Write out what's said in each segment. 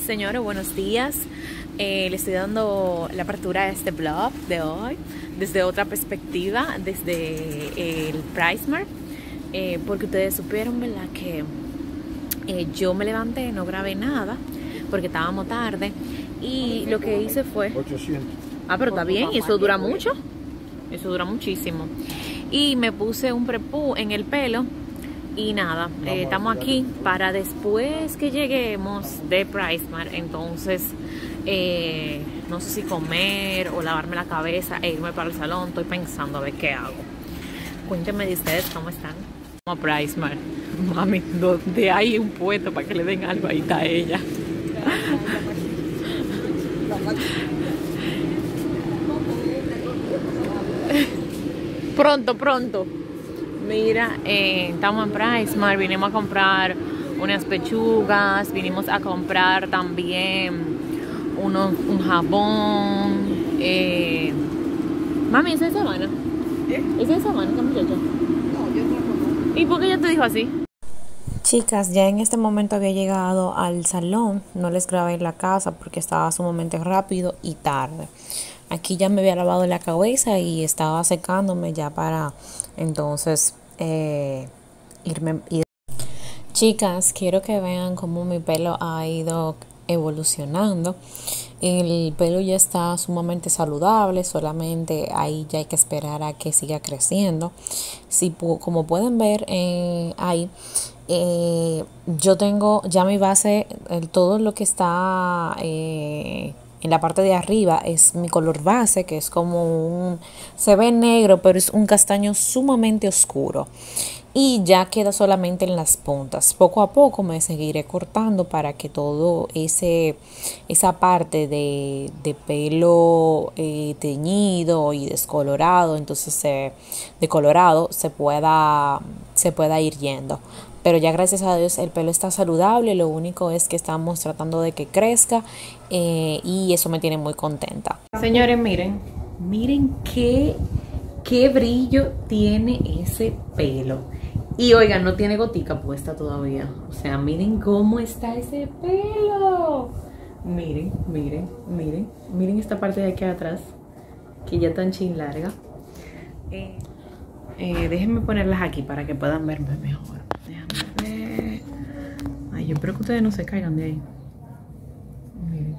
Señores, buenos días. Le estoy dando la apertura a este vlog de hoy desde otra perspectiva, desde el PriceMart, porque ustedes supieron, ¿verdad?, que yo me levanté, no grabé nada porque estábamos tarde y lo que hice fue 800. pero está bien, y eso dura mucho, eso dura muchísimo. Y me puse un prepú en el pelo. Y nada, estamos aquí para después que lleguemos de PriceMart. Entonces, no sé si comer o lavarme la cabeza e irme para el salón. Estoy pensando a ver qué hago. Cuéntenme de ustedes cómo están. Vamos a PriceMart. Mami, donde hay un puesto para que le den algo, ahí está ella. Pronto. Mira, estamos en PriceMart, vinimos a comprar unas pechugas, vinimos a comprar también un jabón. Mami, ¿esa es Sabana? ¿Esa es Sabana, esta muchacha? No, yo no la conozco. ¿Y por qué ella te dijo así? Chicas, ya en este momento había llegado al salón, no les grabé en la casa porque estaba sumamente rápido y tarde. Aquí ya me había lavado la cabeza y estaba secándome ya para entonces irme. Chicas, quiero que vean cómo mi pelo ha ido evolucionando. El pelo ya está sumamente saludable, solamente ahí ya hay que esperar a que siga creciendo. Como pueden ver ahí, yo tengo ya mi base, todo lo que está en la parte de arriba es mi color base, que es como se ve negro, pero es un castaño sumamente oscuro. Y ya queda solamente en las puntas. Poco a poco me seguiré cortando para que todo esa parte de pelo teñido y descolorado, entonces decolorado, se pueda ir yendo. Pero ya gracias a Dios el pelo está saludable, lo único es que estamos tratando de que crezca y eso me tiene muy contenta. Señores, miren qué brillo tiene ese pelo. Y oigan, no tiene gotica puesta todavía. O sea, miren cómo está ese pelo. Miren esta parte de aquí atrás, que ya está chin larga. Déjenme ponerlas aquí para que puedan verme mejor. Déjame ver. Ay, yo espero que ustedes no se caigan de ahí. Miren.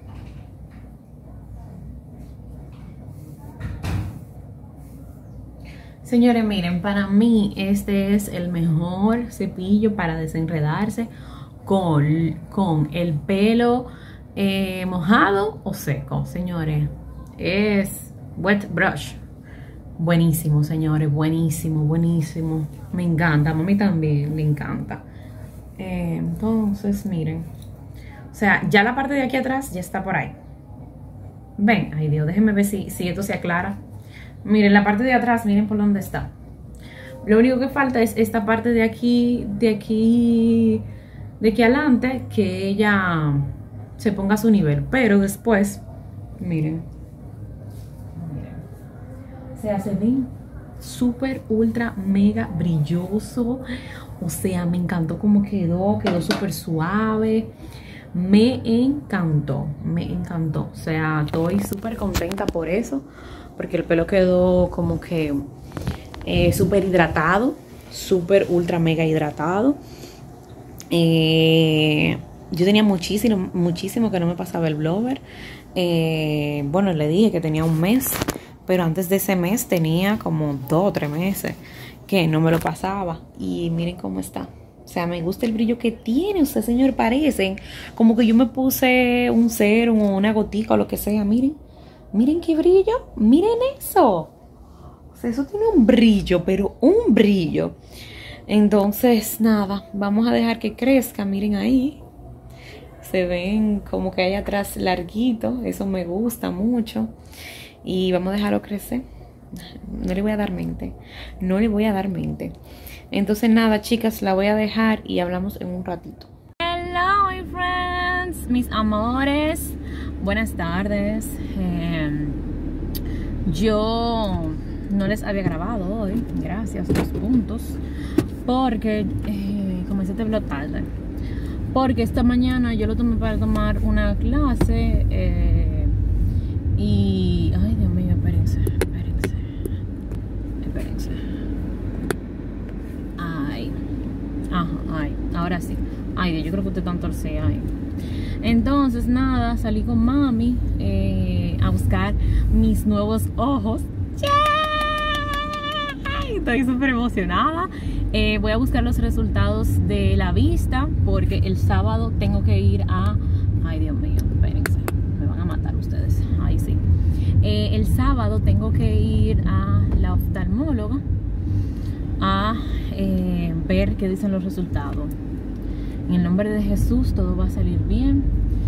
Señores, miren, para mí este es el mejor cepillo para desenredarse con el pelo mojado o seco. Señores, es Wet Brush. Buenísimo, señores, buenísimo. Me encanta, a mami también le encanta. Entonces, miren. O sea, ya la parte de aquí atrás ya está por ahí. Ven, ay Dios, déjenme ver si esto se aclara. Miren, la parte de atrás, miren por dónde está. Lo único que falta es esta parte de aquí adelante, que ella se ponga a su nivel. Pero después, miren. O sea, se ve súper, ultra, mega brilloso. O sea, me encantó cómo quedó súper suave. Me encantó. O sea, estoy súper contenta por eso. Porque el pelo quedó como que súper hidratado, súper ultra mega hidratado. Yo tenía muchísimo que no me pasaba el blower. Bueno, le dije que tenía un mes, pero antes de ese mes tenía como 2 o 3 meses que no me lo pasaba. Y miren cómo está. O sea, me gusta el brillo que tiene. O sea, señor, parecen como que yo me puse un serum o una gotica o lo que sea. Miren qué brillo, miren eso. O sea, eso tiene un brillo, pero un brillo. Entonces, nada, vamos a dejar que crezca, miren ahí. Se ven como que hay atrás larguito, eso me gusta mucho. Y vamos a dejarlo crecer. No le voy a dar mente. Entonces, nada, chicas, la voy a dejar y hablamos en un ratito. Hello, my friends, mis amores. Buenas tardes. Yo no les había grabado hoy, gracias, 2 puntos, porque comencé este vlog tarde. porque esta mañana yo lo tomé para tomar una clase y... Ay, Dios mío, espérense. Ay. Ajá, ay, ahora sí. Ay, Dios, yo creo que usted está torcida ahí. Entonces, nada, salí con mami a buscar mis nuevos ojos. ¡Yay! Estoy súper emocionada. Voy a buscar los resultados de la vista porque el sábado tengo que ir a... Ay, Dios mío, espérense, me van a matar ustedes. Ay, sí. El sábado tengo que ir a la oftalmóloga a ver qué dicen los resultados. En el nombre de Jesús todo va a salir bien.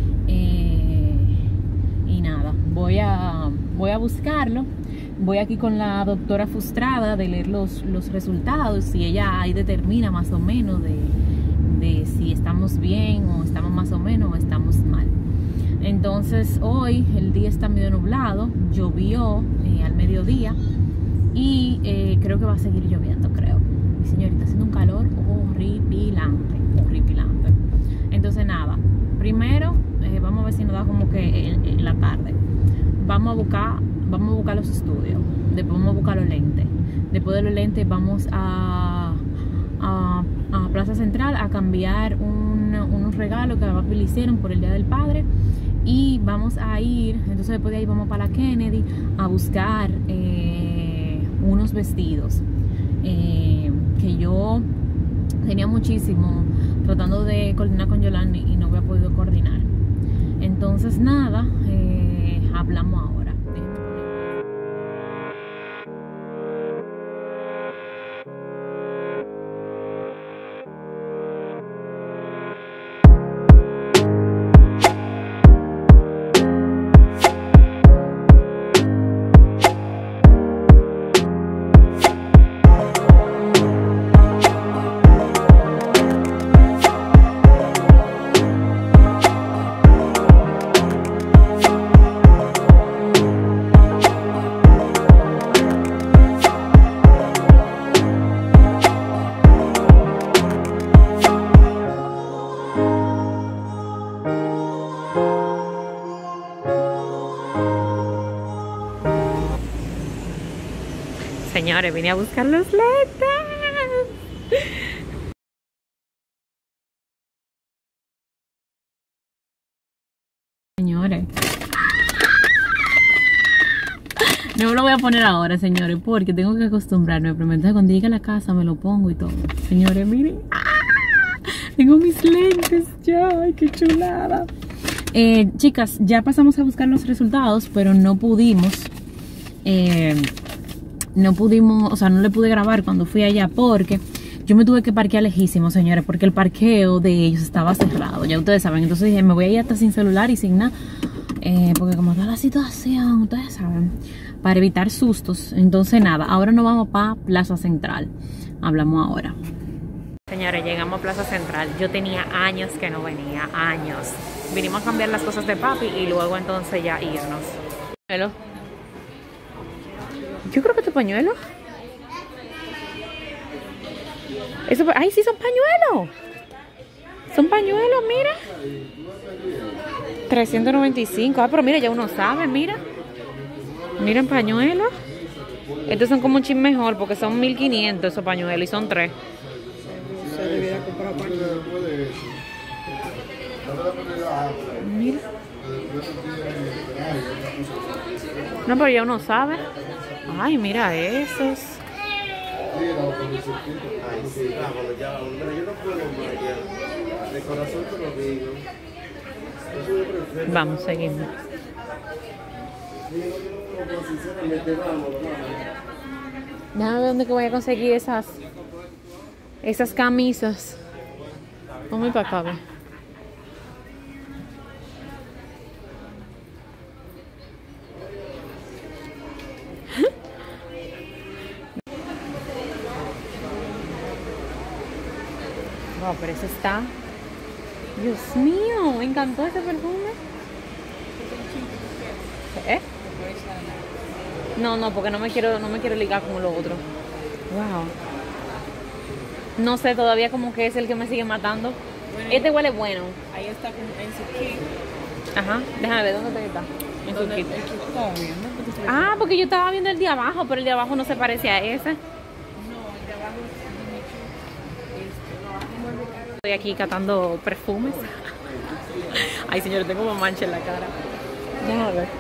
Y nada, voy a buscarlo. Voy aquí con la doctora frustrada de leer los resultados y ella ahí determina más o menos de si estamos bien o estamos más o menos o estamos mal. Entonces hoy el día está medio nublado, llovió al mediodía y creo que va a seguir lloviendo, creo. Mi señorita, haciendo un calor horripilante. Entonces nada, primero vamos a ver si nos da como que en la tarde. Vamos a buscar los estudios, después vamos a buscar los lentes. Después de los lentes vamos a Plaza Central a cambiar unos regalos que a papi le hicieron por el Día del Padre. Y vamos a ir, entonces después de ahí vamos para la Kennedy a buscar unos vestidos que yo tenía muchísimo tratando de coordinar con Yolanda y no había podido coordinar. Entonces nada, hablamos ahora. Señores, vine a buscar los lentes. Señores, no me lo voy a poner ahora, señores, porque tengo que acostumbrarme. Pero entonces cuando llegue a la casa me lo pongo y todo. Señores, miren. Tengo mis lentes ya. Ay, qué chulada. Chicas, ya pasamos a buscar los resultados, pero no pudimos. O sea, no le pude grabar cuando fui allá porque yo me tuve que parquear lejísimo, señores, porque el parqueo de ellos estaba cerrado, ya ustedes saben. Entonces dije, me voy a ir hasta sin celular y sin nada, porque como está la situación, ustedes saben, para evitar sustos. Entonces nada, ahora nos vamos para Plaza Central. Hablamos ahora. Señores, llegamos a Plaza Central. Yo tenía años que no venía, años. Vinimos a cambiar las cosas de papi y luego entonces ya irnos. Hello. Yo creo que este pañuelo. Eso, ay, sí, son pañuelos. Son pañuelos, mira. 395. Ah, pero mira, ya uno sabe, mira. Miren, pañuelos. Estos son como un chin mejor porque son 1500 esos pañuelos y son 3. Se debiera comprar pañuelos. Mira. No, pero ya uno sabe. Ay, mira esos. Vamos, seguimos. Déjame ver dónde que voy a conseguir esas camisas. Vamos para acá, ve. Wow, pero ese está... Dios mío, me encantó ese perfume. ¿Eh? No, porque no me quiero ligar como lo otro. Wow. No sé todavía como que es el que me sigue matando. Este huele bueno. Ahí está en su kit. Ajá, déjame ver dónde está. En su ¿Dónde kit. el kit estaba viendo? ¿Por qué se ve? Ah, porque yo estaba viendo el de abajo, pero el de abajo no se parece a ese. No, el de abajo es Estoy aquí catando perfumes. Ay, señores, tengo como mancha en la cara. Déjame ver.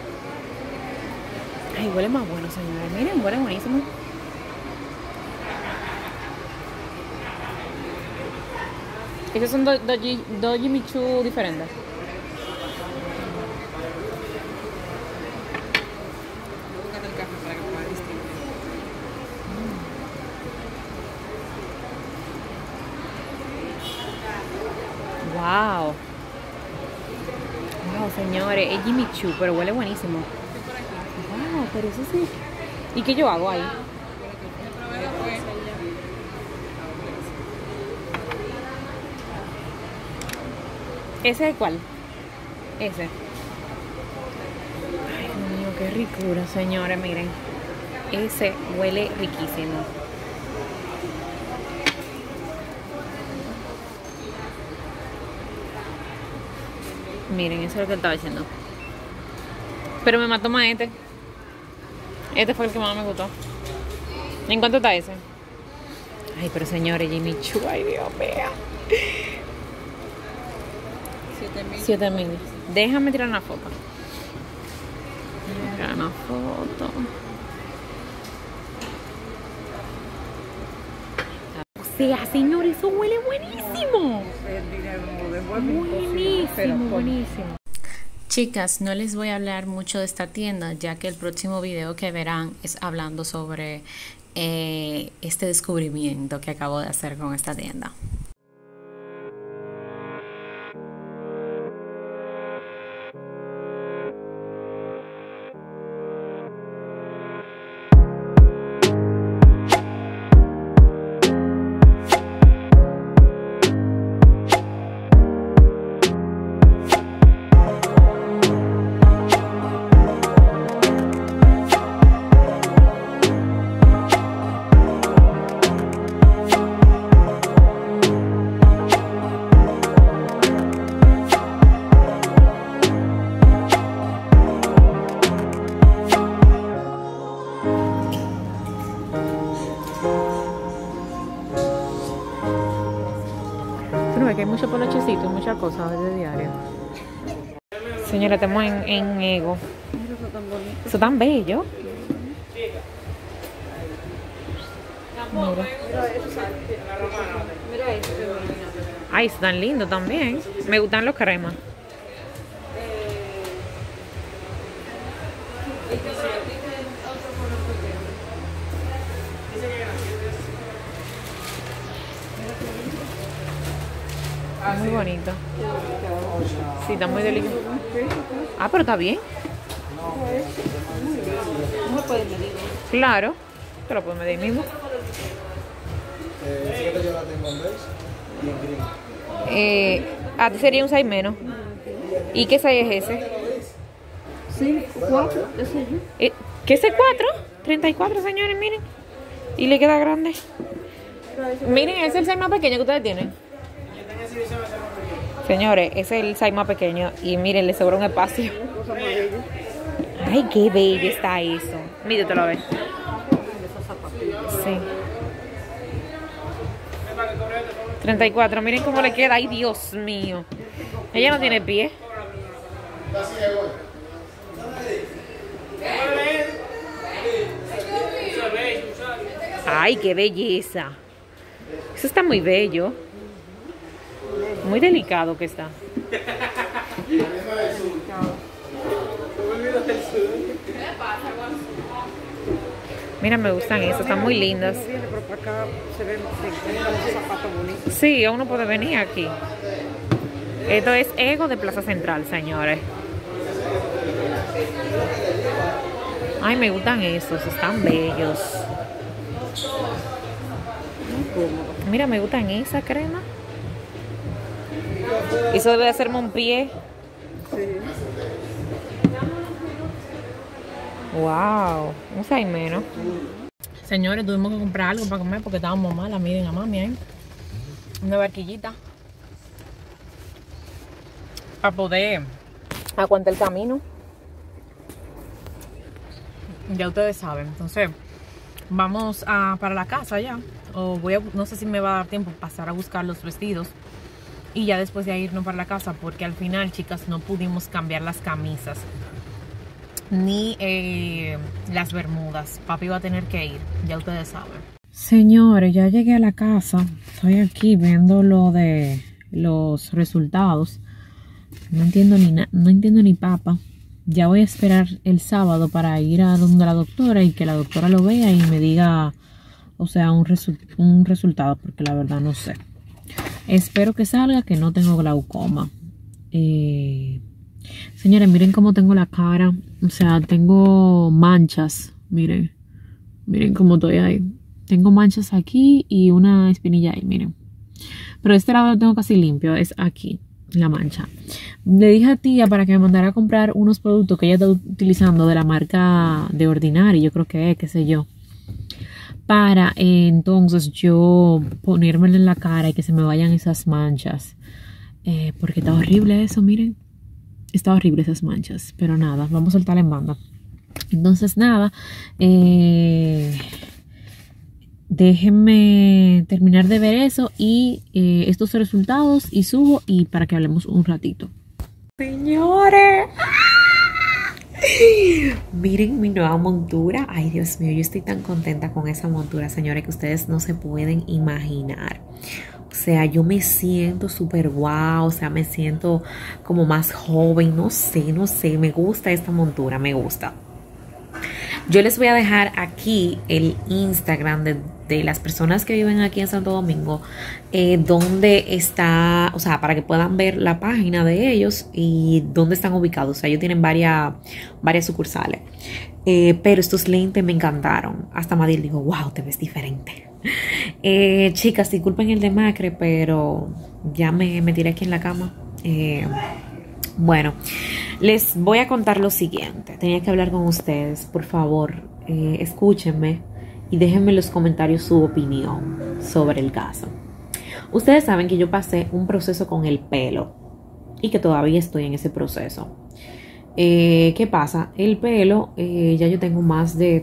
Ay, huele más bueno, señores. Miren, huele buenísimo. Esos son dos Jimmy Choo diferentes. Búscate el café para que puedas distinguir. Wow. Wow, señores, es Jimmy Choo, pero huele buenísimo. Wow, pero eso sí. ¿Y qué yo hago ahí? ¿Ese es cuál? Ese. Ay, Dios mío, qué ricura, señores, miren. Ese huele riquísimo. Miren, eso es lo que estaba diciendo. Pero me mató más este. Este fue el que más me gustó. ¿En cuánto está ese? Ay, pero señores, Jimmy Choo, ay Dios mío. 7.000. 7.000. Déjame tirar una foto. Tirar una foto. O sea, señores, eso huele buenísimo. El dinero no lo devuelve. Buenísimo, buenísimo. Chicas, no les voy a hablar mucho de esta tienda, ya que el próximo video que verán es hablando sobre este descubrimiento que acabo de hacer con esta tienda. Pero es que hay mucho polochecito y muchas cosas de diario. Señora, estamos en Ego. Mira, eso tan bonito. Eso tan bello. Mira. Mira eso, qué bonito. Ay, eso tan lindo también. Me gustan los cremas. Muy bonito. Sí, está muy delicado. Ah, pero está bien. No se puede medir. Claro. Te lo puedo medir mismo. Fíjate, yo la tengo en beige y en green. A ti sería un 6 menos. ¿Y qué 6 es ese? 5, 4, ese es yo. ¿Qué es el 4? 34, señores, miren. Y le queda grande. Miren, ese es el 6 más pequeño que ustedes tienen. Señores, ese es el 6 más pequeño. Y miren, le sobra un espacio. Cosa más bella. Ay, qué bello está eso. Míratelo a ver. Esos zapatillos. Sí. 34, miren cómo le queda. Ay, Dios mío. Ella no tiene pie. Ay, qué belleza. Eso está muy bello. Muy delicado que está. Mira, me gustan esas, están muy lindas. Uno viene, pero para acá se ven los zapatos bonitos. Sí, uno puede venir aquí. Esto es Ego de Plaza Central, señores. Ay, me gustan esos, están bellos. Mira, me gustan esa crema. Eso debe hacerme un pie. Sí. Wow, un 6 menos. Señores, tuvimos que comprar algo para comer porque estábamos malas. Miren a mami ahí. Una barquillita. para poder aguantar el camino. Ya ustedes saben. Entonces, vamos para la casa ya. O no sé si me va a dar tiempo pasar a buscar los vestidos. Y ya después de irnos para la casa, porque al final, chicas, no pudimos cambiar las camisas. Ni las bermudas. Papi va a tener que ir, ya ustedes saben. Señores, ya llegué a la casa. Estoy aquí viendo lo de los resultados. No entiendo ni papa. Ya voy a esperar el sábado para ir a donde la doctora y que la doctora lo vea y me diga, o sea, un resultado, porque la verdad no sé. Espero que salga que no tengo glaucoma. Señores, miren cómo tengo la cara. O sea, tengo manchas. Miren cómo estoy ahí. Tengo manchas aquí y una espinilla ahí, miren. Pero este lado lo tengo casi limpio. Es aquí, la mancha. Le dije a tía para que me mandara a comprar unos productos que ella está utilizando de la marca de Ordinary. Yo creo que es, qué sé yo. Para entonces yo ponérmelo en la cara y que se me vayan esas manchas. Porque está horrible eso, miren. Está horrible esas manchas. Pero nada, vamos a soltar en banda. Entonces nada. Déjenme terminar de ver eso y estos resultados y subo y para que hablemos un ratito. Señores. Miren mi nueva montura. Ay, Dios mío, yo estoy tan contenta con esa montura, señores, que ustedes no se pueden imaginar. O sea, yo me siento súper guau. O sea, me siento como más joven. No sé. Me gusta esta montura, me gusta. Yo les voy a dejar aquí el Instagram de las personas que viven aquí en Santo Domingo, donde está, o sea, para que puedan ver la página de ellos y dónde están ubicados. O sea, ellos tienen varias sucursales. Pero estos lentes me encantaron. Hasta Madil dijo, wow, te ves diferente. Chicas, disculpen el demacre, pero ya me tiré aquí en la cama. Bueno, les voy a contar lo siguiente. Tenía que hablar con ustedes. Por favor, escúchenme y déjenme en los comentarios su opinión sobre el caso. Ustedes saben que yo pasé un proceso con el pelo y que todavía estoy en ese proceso. ¿Qué pasa? El pelo, ya yo tengo más de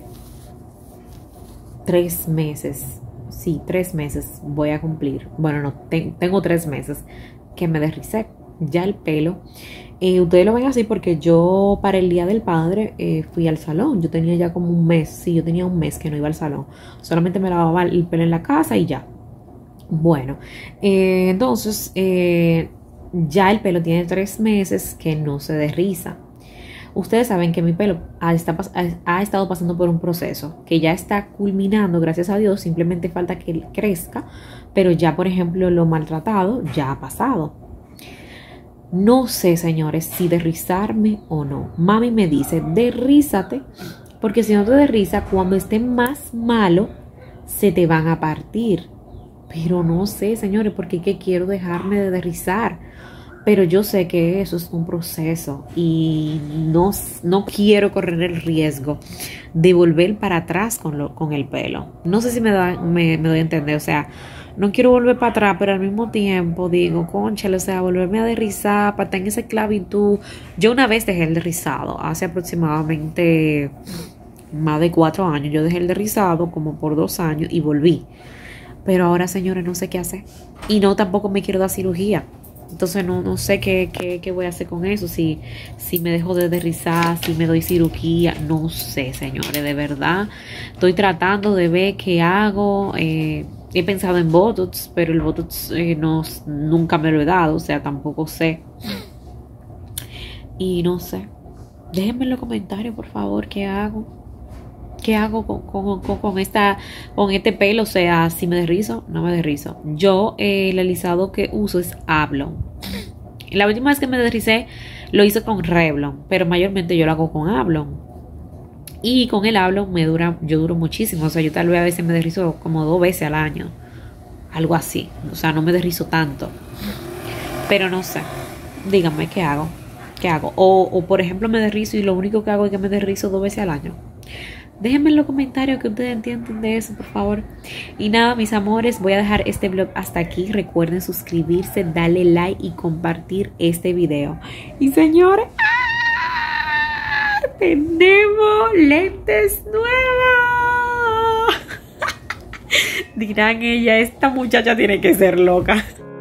3 meses. Sí, 3 meses voy a cumplir. Bueno, no, tengo 3 meses que me desricé ya el pelo. Ustedes lo ven así porque yo para el Día del Padre fui al salón. Yo tenía ya como un mes. Sí, yo tenía un mes que no iba al salón. Solamente me lavaba el pelo en la casa y ya. Bueno, entonces ya el pelo tiene 3 meses que no se desriza. Ustedes saben que mi pelo ha estado pasando por un proceso que ya está culminando, gracias a Dios. Simplemente falta que crezca. Pero ya, por ejemplo, lo maltratado ya ha pasado. No sé, señores, si derrizarme o no. Mami me dice, derrízate, porque si no te derriza, cuando esté más malo, se te van a partir. Pero no sé, señores, porque es que quiero dejarme de derrizar. Pero yo sé que eso es un proceso y no quiero correr el riesgo de volver para atrás con el pelo. No sé si me doy a entender, o sea, no quiero volver para atrás, pero al mismo tiempo digo, cónchale, o sea, volverme a derrizar, para estar en esa esclavitud. Yo una vez dejé el derrizado, hace aproximadamente más de 4 años. Yo dejé el derrizado como por 2 años y volví. Pero ahora, señores, no sé qué hacer. Y no, tampoco me quiero dar cirugía. Entonces no sé qué voy a hacer con eso. Si me dejo de derrizar, si me doy cirugía. No sé, señores, de verdad. Estoy tratando de ver qué hago. He pensado en Botox, pero el Botox nunca me lo he dado. O sea, tampoco sé. Y no sé. Déjenme en los comentarios, por favor, qué hago. ¿Qué hago con este pelo? O sea, si me desrizo, no me desrizo. Yo el alisado que uso es Ablon. La última vez que me desricé lo hice con Revlon, pero mayormente yo lo hago con Ablon. Y con el Ablon yo duro muchísimo. O sea, yo tal vez a veces me desrizo como 2 veces al año. Algo así. O sea, no me desrizo tanto. Pero no sé. Díganme, ¿qué hago? ¿Qué hago? O por ejemplo, me desrizo y lo único que hago es que me desrizo 2 veces al año. Déjenme en los comentarios que ustedes entienden de eso, por favor. Y nada, mis amores, voy a dejar este vlog hasta aquí. Recuerden suscribirse, darle like y compartir este video. Y señores, tenemos lentes nuevos. Dirán ella, esta muchacha tiene que ser loca.